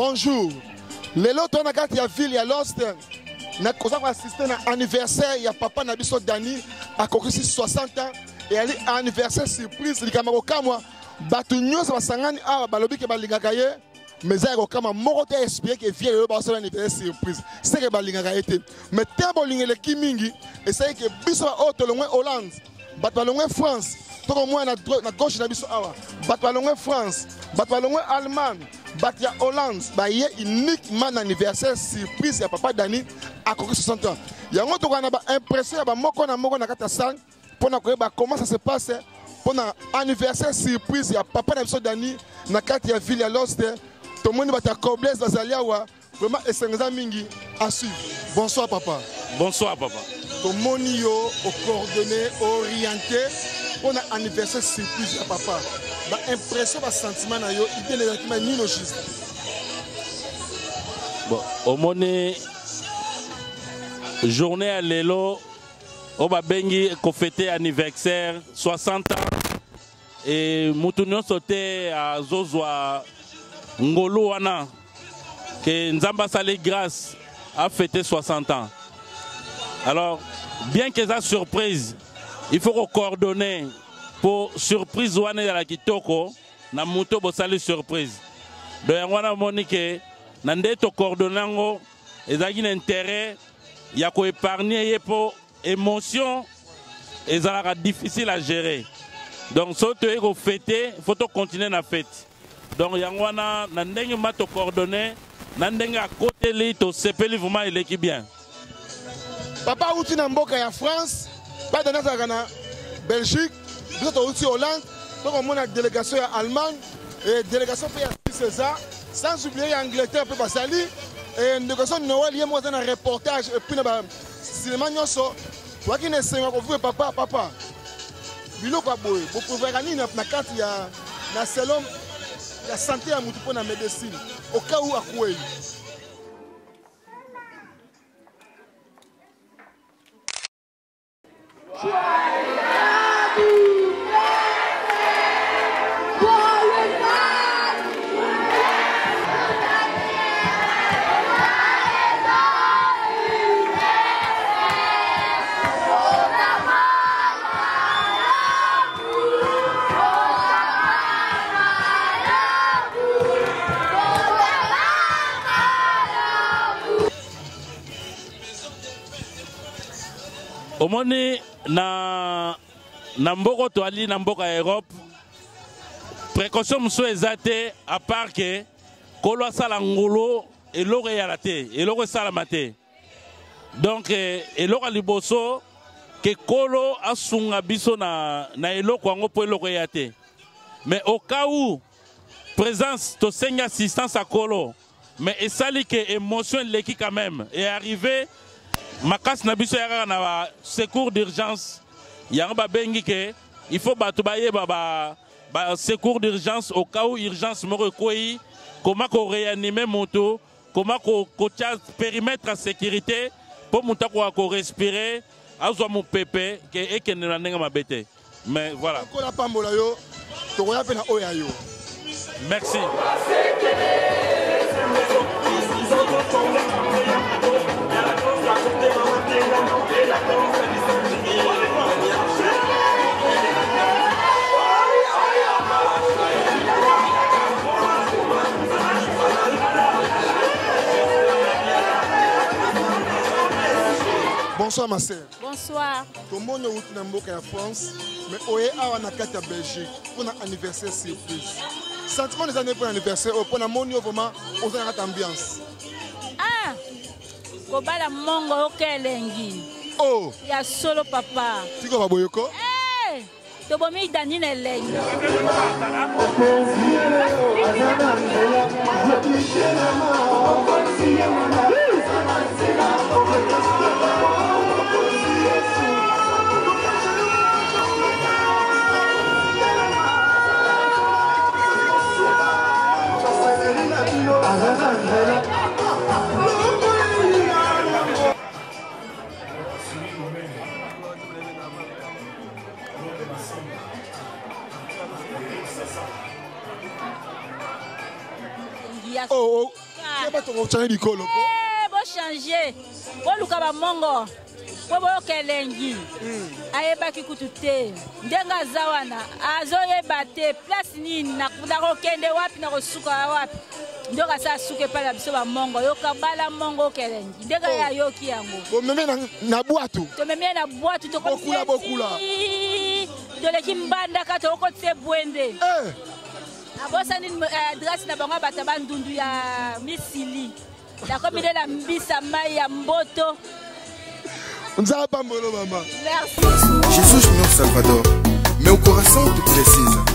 bonjour. Les lots on a gâté la ville ya Lost. Na kosa ko assister na anniversaire ya papa na biso Dani a kokosi 60 ans et ali anniversaire surprise likamako kamwa batu nyonso basangani awa balobi ke balingaka ye mais ça ko kama moko te expliquer que vie le ba so anniversaire surprise c'est que balingaka été mais tembo lingele kimingi et c'est que biso o to longwe Hollande batu longwe France to ko moi na gauche na biso awa batu longwe France batu longwe Allemagne batu ya Hollande ba ye uniquement anniversaire surprise ya papa Dani à 60 ans. Il y a un autre qui a impression na kata sang pour comment ça se passe pour l'anniversaire surprise. Il y a papa Dani na kata ville à Lost. Tout le monde va coblesse vraiment et 5 ans mingi à suivre. Bonsoir papa. Bonsoir papa. Tout le monde est coordonné, orienté pour l'anniversaire surprise à papa. L'impression, le sentiment, l'idée de ni juste. Bon, au moment journée à l'élo, on va fêter anniversaire 60 ans et nous sauté à Zozwa Ngolo wana que Nzamba Salé grâce a fêté 60 ans. Alors, bien que ça surprise, il faut coordonner pour surprise wana ya la kitoko na muto bo sali surprise. Donc wana monique na ndeto coordonnango ezaki na intérêt il y a épargner pour émotion et ça sera difficile à gérer. Donc si tu es fêté, il faut continuer la fête. Donc il y a un ndenge mato coordonné, ndenge à côté li to sepeli vraiment il est bien. Papa outi na mboka ya France, pas de na Belgique, vous êtes outi Hollande, donc on a une délégation à Allemagne et délégation à César, sans oublier Angleterre peut pas salir. Et nous avons Noël, il y a un reportage et puis cinéma nyoso toi qui ne sais pas papa bilo kwa boy pour pouvoir gagner na carte ya na salon ya santé ya mutu pour na médecine au cas où akweli Au moni na mboko to ali na mboka Europe précaution mso ezate à part que kolo sala ngolo eloko ya laté eloko sala maté donc eloko liboso que kolo asunga biso na eloko ngo po eloko ya té mais au cas où présence to senga assistance à kolo mais esali que émotion leki quand même est arrivé Makas Nabiso yaka na secours d'urgence. Yanga bengi ke il faut batubaye ba secours d'urgence au cas où urgence me recueille. Comment qu'on réanimer moto, comment qu'on périmètre à sécurité pour monter qu'on respirer, azwa mon pépé et que ne l'anenga ma bête. Mais voilà. Merci. Bonsoir ma sœur. Bonsoir. Tout le monde est dans la France, mais on est à la Belgique pour un anniversaire surprise. Sentiment des années pour l'anniversaire, pour la monnaie vraiment, on a une ambiance. Ah, Kobala Mongo Okelengi. Oh, il y a solo papa. Tu vas boyoko? Eh, tu vas me donner une lengue. Oh, Bo changer. Bo luka ba mongo. Bo kelengi. Ayebaki kutute. Ndenga zawana. Azoyeba te place nini na kokende wapi na kosuka wapi. Ndoka sa suke pala biso ba mongo. Yoka bala mongo kelengi. Ndenga ya yoki yango. Bo meme na boîte. To meme na boîte to bokula. Dole kimbanda kato okotse bwende. Abosa ni adresse na bango bataba ndundu ya misili. La commune la mbisa mai ya mboto. Nzaba mbolo mama. Merci. Jésus, mon Salvador, meu coração te precisa.